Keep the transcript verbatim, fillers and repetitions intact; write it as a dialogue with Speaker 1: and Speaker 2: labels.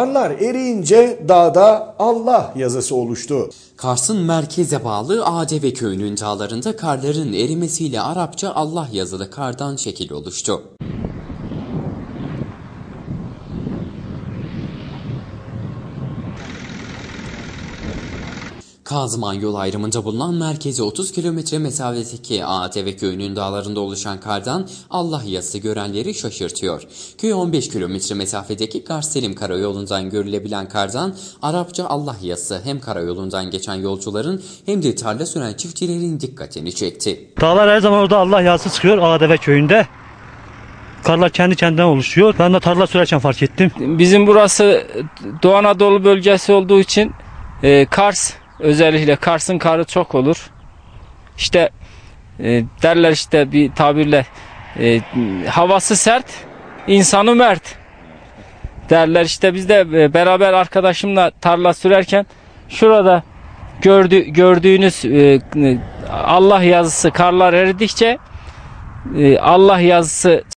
Speaker 1: Karlar eriyince dağda Allah yazısı oluştu.
Speaker 2: Kars'ın merkeze bağlı Adeve köyünün dağlarında karların erimesiyle Arapça Allah yazılı kardan şekil oluştu. Kazman yol ayrımında bulunan merkeze otuz kilometre mesafedeki Adeve köyünün dağlarında oluşan kardan Allah yazısı görenleri şaşırtıyor. Köy on beş kilometre mesafedeki Kars-Selim karayolundan görülebilen kardan Arapça Allah yazısı hem karayolundan geçen yolcuların hem de tarla süren çiftçilerin dikkatini çekti.
Speaker 3: Dağlar her zaman orada Allah yazısı çıkıyor Adeve köyünde. Karlar kendi kendinden oluşuyor. Ben de tarla sürerken fark ettim.
Speaker 4: Bizim burası Doğu Anadolu bölgesi olduğu için e, Kars, özellikle Kars'ın karı çok olur. İşte e, derler işte bir tabirle e, havası sert, insanı mert derler. İşte biz de e, beraber arkadaşımla tarla sürerken şurada gördü, gördüğünüz e, Allah yazısı karlar eridikçe e, Allah yazısı